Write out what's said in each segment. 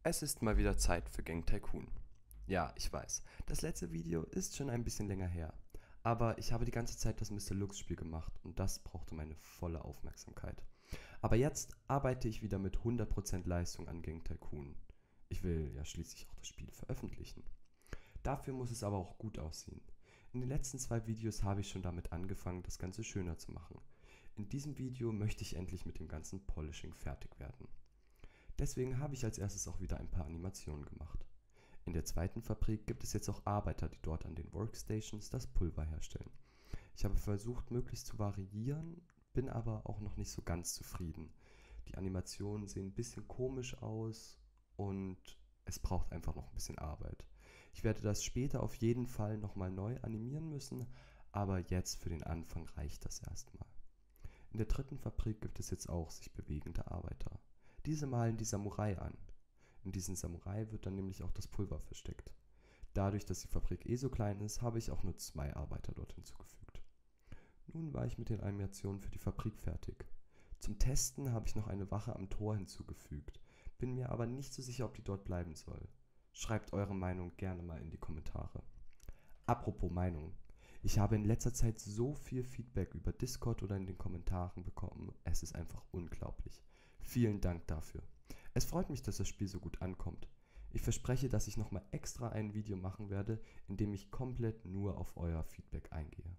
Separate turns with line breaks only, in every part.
Es ist mal wieder Zeit für Gang Tycoon. Ja, ich weiß, das letzte Video ist schon ein bisschen länger her, aber ich habe die ganze Zeit das Mr. Lux Spiel gemacht und das brauchte meine volle Aufmerksamkeit. Aber jetzt arbeite ich wieder mit 100% Leistung an Gang Tycoon. Ich will ja schließlich auch das Spiel veröffentlichen. Dafür muss es aber auch gut aussehen. In den letzten 2 Videos habe ich schon damit angefangen, das Ganze schöner zu machen. In diesem Video möchte ich endlich mit dem ganzen Polishing fertig werden. Deswegen habe ich als erstes auch wieder ein paar Animationen gemacht. In der zweiten Fabrik gibt es jetzt auch Arbeiter, die dort an den Workstations das Pulver herstellen. Ich habe versucht, möglichst zu variieren, bin aber auch noch nicht so ganz zufrieden. Die Animationen sehen ein bisschen komisch aus und es braucht einfach noch ein bisschen Arbeit. Ich werde das später auf jeden Fall nochmal neu animieren müssen, aber jetzt für den Anfang reicht das erstmal. In der dritten Fabrik gibt es jetzt auch sich bewegende Arbeiter. Diese malen die Samurai an. In diesen Samurai wird dann nämlich auch das Pulver versteckt. Dadurch, dass die Fabrik so klein ist, habe ich auch nur 2 Arbeiter dort hinzugefügt. Nun war ich mit den Animationen für die Fabrik fertig. Zum Testen habe ich noch eine Wache am Tor hinzugefügt, bin mir aber nicht so sicher, ob die dort bleiben soll. Schreibt eure Meinung gerne mal in die Kommentare. Apropos Meinung. Ich habe in letzter Zeit so viel Feedback über Discord oder in den Kommentaren bekommen, es ist einfach unglaublich. Vielen Dank dafür. Es freut mich, dass das Spiel so gut ankommt. Ich verspreche, dass ich nochmal extra ein Video machen werde, in dem ich komplett nur auf euer Feedback eingehe.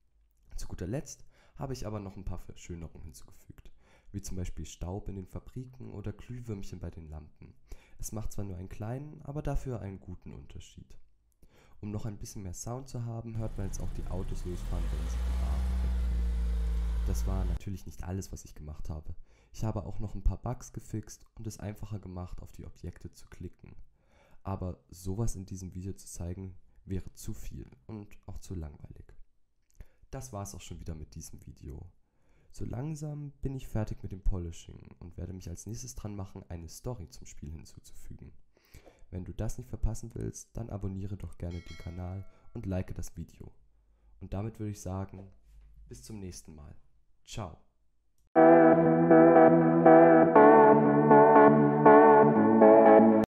Zu guter Letzt habe ich aber noch ein paar Verschönerungen hinzugefügt, wie zum Beispiel Staub in den Fabriken oder Glühwürmchen bei den Lampen. Es macht zwar nur einen kleinen, aber dafür einen guten Unterschied. Um noch ein bisschen mehr Sound zu haben, hört man jetzt auch die Autos losfahren, wenn sie die Ware wegbringen. Das war natürlich nicht alles, was ich gemacht habe. Ich habe auch noch ein paar Bugs gefixt und es einfacher gemacht, auf die Objekte zu klicken. Aber sowas in diesem Video zu zeigen, wäre zu viel und auch zu langweilig. Das war's auch schon wieder mit diesem Video. So langsam bin ich fertig mit dem Polishing und werde mich als nächstes dran machen, eine Story zum Spiel hinzuzufügen. Wenn du das nicht verpassen willst, dann abonniere doch gerne den Kanal und like das Video. Und damit würde ich sagen, bis zum nächsten Mal. Ciao.